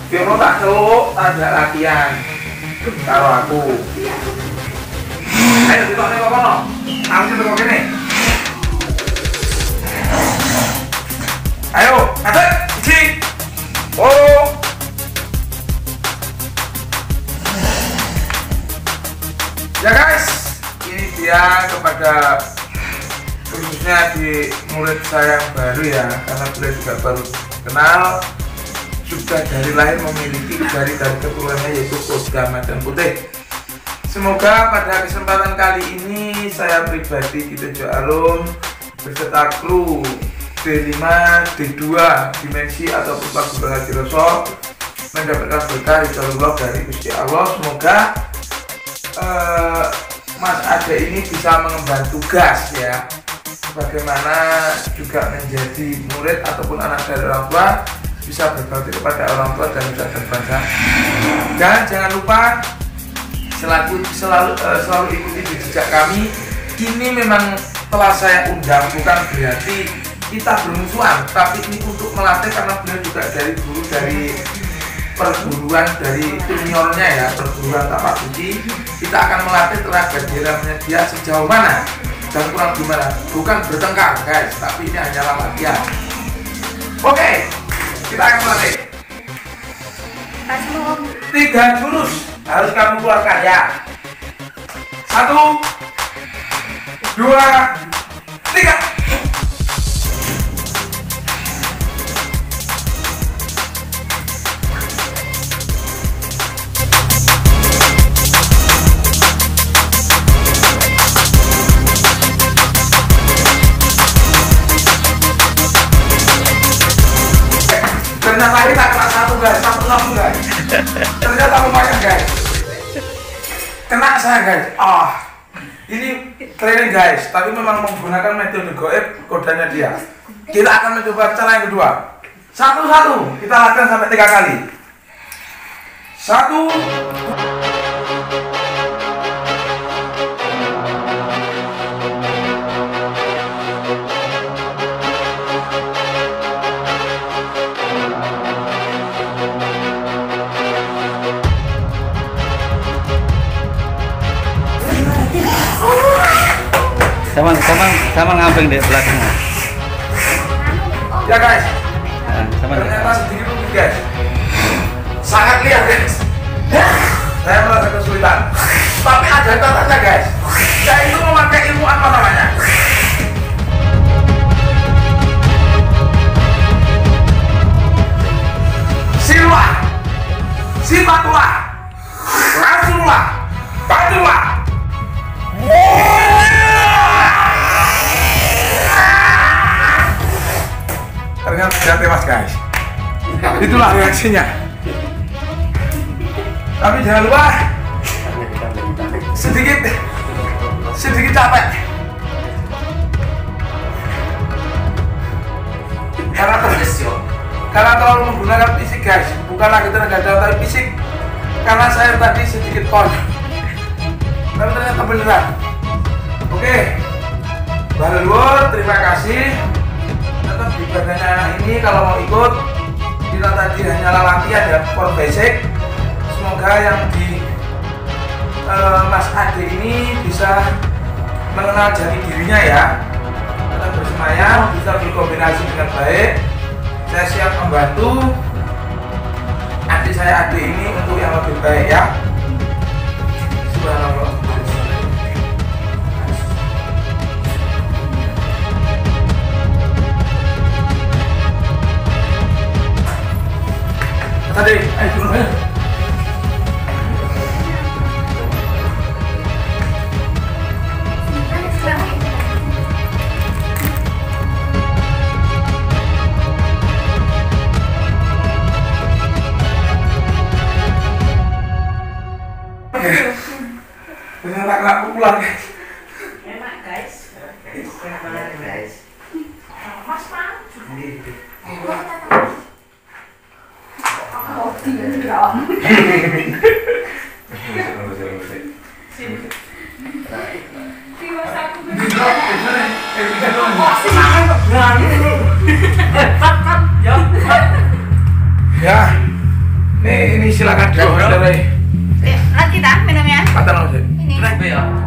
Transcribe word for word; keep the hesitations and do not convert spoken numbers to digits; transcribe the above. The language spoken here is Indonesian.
Biono tak celuk, tak latihan karo aku. Ayo ditokne kok kono. Aku sing teko kene. Ayo, atet, iki. Oh. Ya guys, ini dia kepada khususnya di murid saya yang baru ya, karena beliau juga baru kenal, sudah dari lahir memiliki dari dari keturunannya yaitu Kodam Macan Putih. Semoga pada kesempatan kali ini saya pribadi Kito Jo Arum beserta kru D lima, D dua, Dimensi ataupun Pak Gubernur Haji Roso mendapatkan berkah ridho dari Gusti Allah. Semoga uh, Mas Ade ini bisa mengemban tugas ya, bagaimana juga menjadi murid ataupun anak dari orang tua, bisa berbakti kepada orang tua dan bisa berbangsa. Dan jangan lupa selalu selalu uh, selalu ikuti jejak kami. Ini memang telah saya undang, bukan berarti kita bermusuhan, tapi ini untuk melatih karena beliau juga dari guru dari perguruan dari juniornya ya, perguruan tapak suci. Kita akan melatih tenaga dalamnya dia sejauh mana dan kurang gimana, bukan bertengkar guys, tapi ini hanyalah latihan. Oke, kita akan melatih. Tiga jurus harus kamu keluarkan ya. Satu, dua, tiga. Ternyata kita kena satu guys, satu satu guys. Ternyata lumayan guys. Kena saya guys. Ah, ini training guys, tapi memang menggunakan metode goib kodanya dia. Kita akan mencoba cara yang kedua. Satu satu, kita latihan sampai tiga kali. Satu. Sama sama sama ngambeng di belakang. Ya guys. Nah, sama ternyata sedikit mungkin guys. Sangat liar guys. Saya merasa kesulitan. Tapi ada caranya guys. Yaitu memakai ilmu apa namanya? Silah, sifatullah, rasulullah, badullah. Ternyata tidak tewas guys. Itulah reaksinya. Tapi jangan lupa sedikit sedikit capek karena terus karena terlalu menggunakan fisik guys, bukan lagi tenaga dalam tapi fisik, karena saya tadi sedikit pon. Tapi ternyata beneran. Oke, Balur, terima kasih. Tetap di badannya anak ini kalau mau ikut, kita tadi hanyalah latihan ya, for basic. Semoga yang di uh, Mas Ade ini bisa mengenal jati dirinya ya. Tetap bersemayam, bisa berkombinasi dengan baik. Saya siap membantu adik saya Ade ini untuk yang lebih baik ya. Subhanallah. Tadi, ayo turun aja. Ternyata kena pukulan guys. Enak guys. Enak guys. Mas Pak. Oh, tidak. Ya, Nih, ini silakan Dan, bro. dibawa. Lanjut ah minumnya. Kata nol sih. Ini. Naik be ya.